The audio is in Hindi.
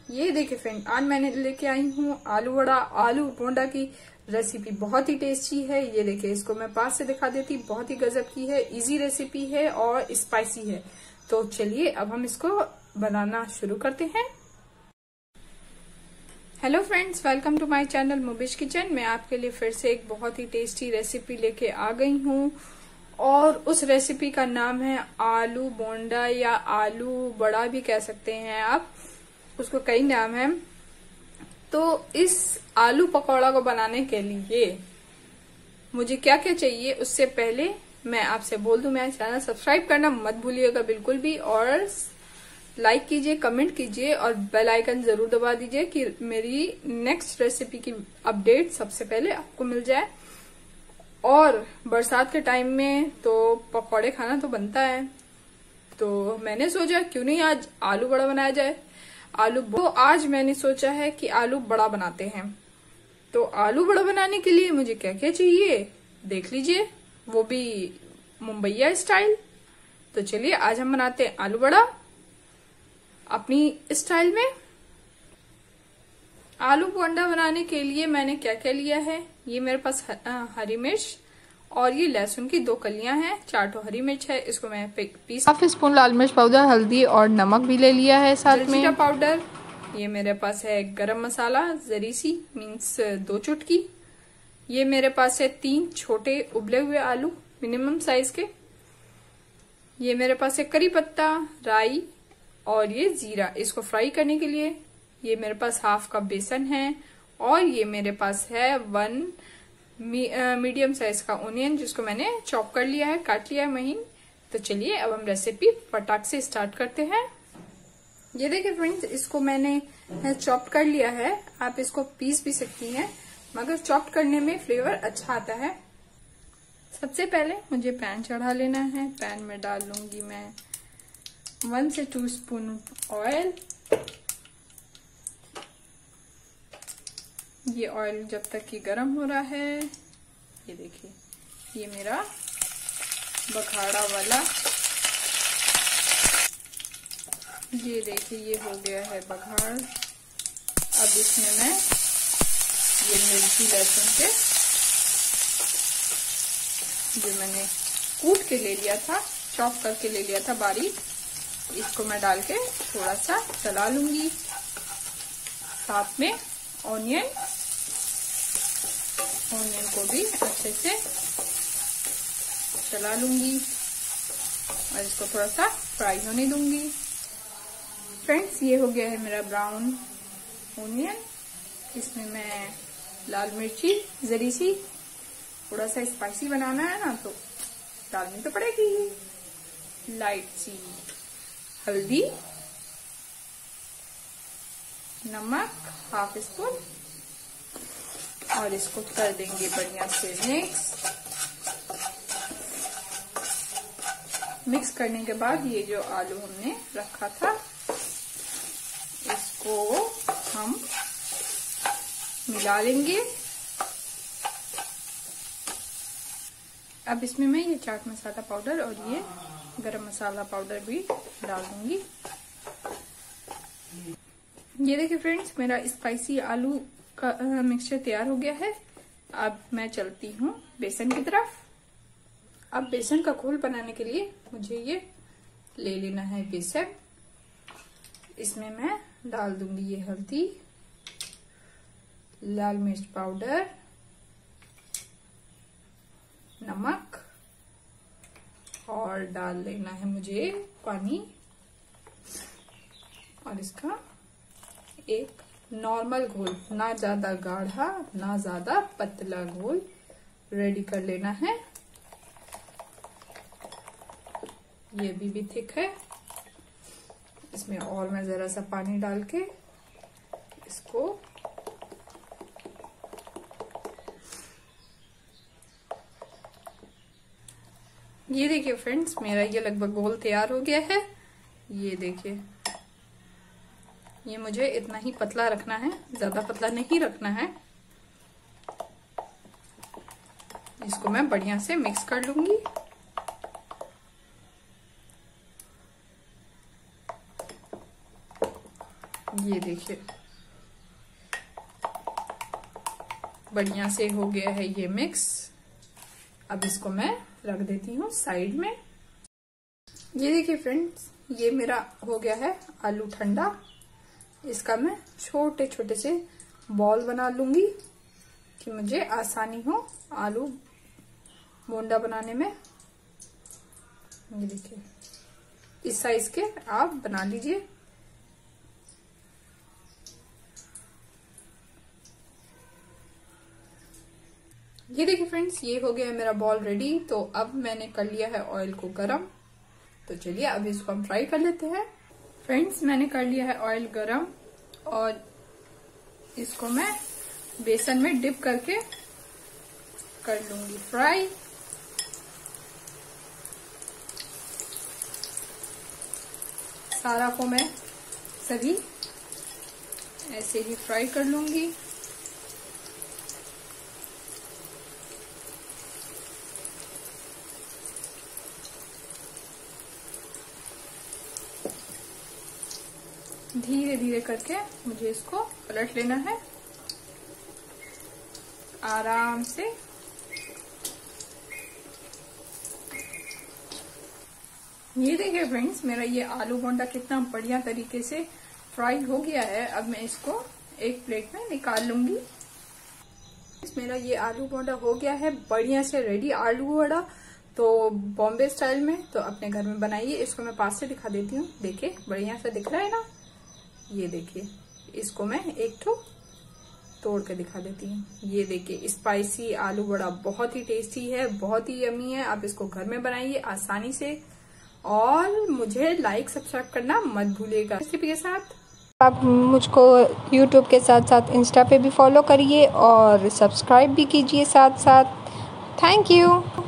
ये देखिए फ्रेंड, आज मैंने लेके आई हूँ आलू वड़ा। आलू बोंडा की रेसिपी बहुत ही टेस्टी है। ये देखिए, इसको मैं पास से दिखा देती, बहुत ही गजब की है, इजी रेसिपी है और स्पाइसी है। तो चलिए अब हम इसको बनाना शुरू करते हैं। Hello friends, welcome to my channel Mubish kitchen. मैं आपके लिए फिर से एक बहुत ही टेस्टी रेसिपी लेके आ गई हूँ और उस रेसिपी का नाम है आलू बोंडा या आलू बड़ा भी कह सकते हैं आप, उसको कई नाम है। तो इस आलू पकौड़ा को बनाने के लिए मुझे क्या क्या चाहिए, उससे पहले मैं आपसे बोल दूं, मेरा चैनल सब्सक्राइब करना मत भूलिएगा बिल्कुल भी, और लाइक कीजिए, कमेंट कीजिए और बेल आइकन जरूर दबा दीजिए कि मेरी नेक्स्ट रेसिपी की अपडेट सबसे पहले आपको मिल जाए। और बरसात के टाइम में तो पकौड़े खाना तो बनता है, तो मैंने सोचा क्यों नहीं आज आलू बड़ा बनाया जाए। तो आज मैंने सोचा है कि आलू बड़ा बनाते हैं। तो आलू बड़ा बनाने के लिए मुझे क्या क्या चाहिए देख लीजिए, वो भी मुंबईया स्टाइल। तो चलिए आज हम बनाते हैं आलू बड़ा अपनी स्टाइल में। आलू बोंडा बनाने के लिए मैंने क्या क्या लिया है, ये मेरे पास हरी मिर्च और ये लहसुन की 2 कलियां हैं, 4 तो हरी मिर्च है, इसको मैं पीस। हाफ स्पून लाल मिर्च पाउडर, हल्दी और नमक भी ले लिया है साथ में। जीरा पाउडर, ये मेरे पास है गरम मसाला जरी सी मीन्स 2 चुटकी। ये मेरे पास है 3 छोटे उबले हुए आलू मिनिमम साइज के। ये मेरे पास है करी पत्ता, राई और ये जीरा, इसको फ्राई करने के लिए। ये मेरे पास हाफ कप बेसन है और ये मेरे पास है 1 मीडियम साइज का ओनियन, जिसको मैंने चॉप कर लिया है, काट लिया है महीन। तो चलिए अब हम रेसिपी फटाक से स्टार्ट करते हैं। ये देखिए फ्रेंड्स, इसको मैंने चॉप कर लिया है। आप इसको पीस भी सकती हैं, मगर चॉप करने में फ्लेवर अच्छा आता है। सबसे पहले मुझे पैन चढ़ा लेना है। पैन में डाल लूंगी मैं 1 से 2 स्पून ऑयल। ये ऑयल जब तक कि गर्म हो रहा है, ये देखिए ये मेरा बखाड़ा वाला, ये देखिए ये हो गया है बघाड़। अब इसमें मैं ये मिर्ची लहसुन के जो मैंने कूट के ले लिया था, चॉप करके ले लिया था बारीक, इसको मैं डाल के थोड़ा सा चला लूंगी। साथ में ऑनियन को भी अच्छे से चला लूंगी और इसको थोड़ा सा फ्राई होने दूंगी। फ्रेंड्स, ये हो गया है मेरा ब्राउन ऑनियन। इसमें मैं लाल मिर्ची जरी सी, थोड़ा सा स्पाइसी बनाना है ना तो डालनी तो पड़ेगी। लाइट सी हल्दी, नमक हाफ स्पून, और इसको कर देंगे बढ़िया से मिक्स करने के बाद ये जो आलू हमने रखा था इसको हम मिला लेंगे। अब इसमें मैं ये चाट मसाला पाउडर और ये गरम मसाला पाउडर भी डाल दूंगी। ये देखिए फ्रेंड्स, मेरा स्पाइसी आलू का मिक्सचर तैयार हो गया है। अब मैं चलती हूँ बेसन की तरफ। अब बेसन का घोल बनाने के लिए मुझे ये ले लेना है बेसन। इसमें मैं डाल दूंगी ये हल्दी, लाल मिर्च पाउडर, नमक और डाल लेना है मुझे पानी, और इसका एक नॉर्मल घोल, ना ज्यादा गाढ़ा ना ज्यादा पतला घोल रेडी कर लेना है। ये भी थिक है। इसमें और मैं जरा सा पानी डाल के इसको ये देखिए फ्रेंड्स, मेरा ये लगभग घोल तैयार हो गया है। ये देखिए, ये मुझे इतना ही पतला रखना है, ज्यादा पतला नहीं रखना है। इसको मैं बढ़िया से मिक्स कर लूंगी। ये देखिए बढ़िया से हो गया है ये मिक्स। अब इसको मैं रख देती हूँ साइड में। ये देखिए फ्रेंड्स, ये मेरा हो गया है आलू ठंडा। इसका मैं छोटे छोटे से बॉल बना लूंगी कि मुझे आसानी हो आलू बोंडा बनाने में। ये देखिए इस साइज के आप बना लीजिए। ये देखिए फ्रेंड्स, ये हो गया है मेरा बॉल रेडी। तो अब मैंने कर लिया है ऑयल को गरम। तो चलिए अब इसको हम फ्राई कर लेते हैं। फ्रेंड्स, मैंने कर लिया है ऑयल गरम और इसको मैं बेसन में डिप करके कर लूंगी फ्राई। सारा को मैं सभी ऐसे ही फ्राई कर लूंगी। धीरे धीरे करके मुझे इसको पलट लेना है आराम से। ये देखिए फ्रेंड्स, मेरा ये आलू बोंडा कितना बढ़िया तरीके से फ्राई हो गया है। अब मैं इसको एक प्लेट में निकाल लूंगी। मेरा ये आलू बोंडा हो गया है बढ़िया से रेडी आलू वड़ा, तो बॉम्बे स्टाइल में। तो अपने घर में बनाइए। इसको मैं पास से दिखा देती हूँ। देखिए बढ़िया से दिख रहा है ना। ये देखिए, इसको मैं एक ठो तोड़ के दिखा देती हूँ। ये देखिए स्पाइसी आलू बड़ा बहुत ही टेस्टी है, बहुत ही यमी है। आप इसको घर में बनाइए आसानी से। और मुझे लाइक सब्सक्राइब करना मत भूलिएगा रेसिपी के साथ। आप मुझको YouTube के साथ साथ इंस्टा पे भी फॉलो करिए और सब्सक्राइब भी कीजिए साथ साथ। Thank you.